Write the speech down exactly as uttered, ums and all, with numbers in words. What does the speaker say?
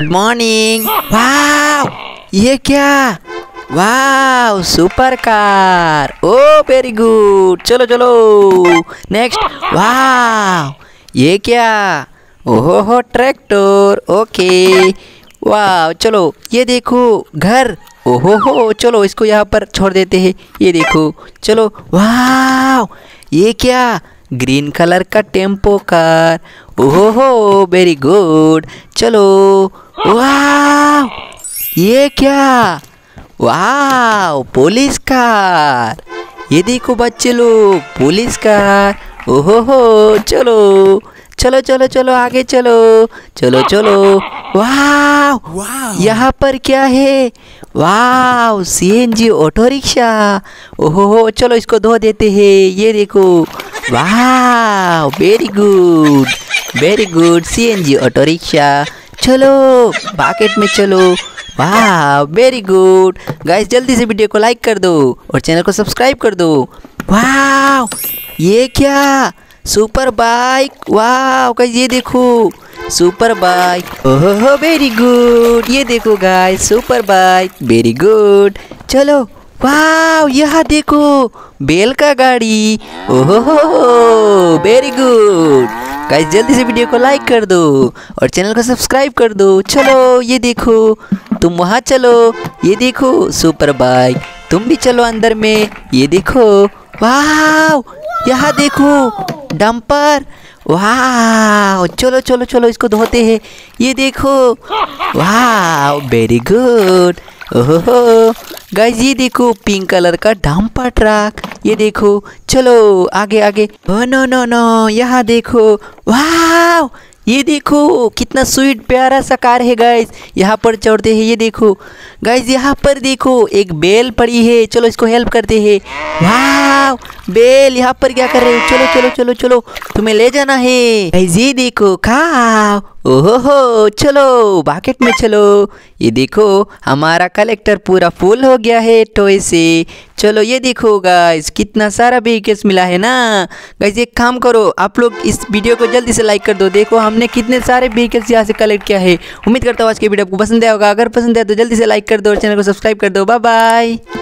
Good morning. Wow, ये क्या? Wow, super car. Oh very good, चलो चलो नेक्स्ट। वाव, ये क्या? ओहो हो ट्रैक्टर। ओके, वाव, चलो ये देखो घर। ओहो हो, चलो इसको यहाँ पर छोड़ देते हैं। ये देखो, चलो। वाव, ये क्या? ग्रीन कलर का टेम्पो कार। ओहो हो वेरी गुड, चलो। वाव, ये क्या? Wow, police car. ये देखो बच्चे लोग, पुलिस कार। ओहो हो, चलो चलो चलो चलो आगे चलो चलो चलो। वाव, यहाँ पर क्या है? Wow, CNG auto rickshaw. ओहो हो, चलो इसको धो देते हैं। ये देखो, wow very good very good, CNG auto rickshaw. चलो बाकेट में चलो। वाह वेरी गुड गाइस, जल्दी से वीडियो को लाइक कर दो और चैनल को सब्सक्राइब कर दो। वाह, ये क्या? Super bike. वाह गाइस, ये देखो सुपर बाइक। ओहो वेरी गुड, ये देखो guys super bike, very good. चलो, वाह यहाँ देखो बेल का गाड़ी। ओहो वेरी गुड गाइस, जल्दी से वीडियो को लाइक कर दो और चैनल को सब्सक्राइब कर दो। चलो ये देखो, तुम वहाँ चलो। ये देखो सुपर बाइक, तुम भी चलो अंदर में। ये देखो, वाह यहाँ देखो डंपर। वाह, चलो चलो चलो इसको धोते हैं। ये देखो, वाह वेरी गुड। ओहो गाइस, ये देखो पिंक कलर का डंपर ट्रक। ये देखो, चलो आगे आगे। ओ नो नो नो, यहाँ देखो। वाह, ये देखो कितना स्वीट प्यारा सा कार है गाइस। यहाँ पर चढ़ते हैं। ये देखो गाइस, यहाँ पर देखो एक बेल पड़ी है। चलो इसको हेल्प करते हैं। वाह, बेल यहाँ पर क्या कर रहे हो? चलो चलो चलो चलो, तुम्हें ले जाना है गाइस। ये देखो, खाओ। ओहो हो, चलो बाकेट में चलो। ये देखो हमारा कलेक्टर पूरा फुल हो गया है टॉय से। चलो ये देखो गाइस, कितना सारा व्हीकल्स मिला है ना गाइस। एक काम करो, आप लोग इस वीडियो को जल्दी से लाइक कर दो। देखो हमने कितने सारे व्हीकल्स यहाँ से कलेक्ट किया है। उम्मीद करता हूँ आज के वीडियो आपको पसंद आया होगा। अगर पसंद आया तो जल्दी से लाइक कर दो और चैनल को सब्सक्राइब कर दो। Bye bye.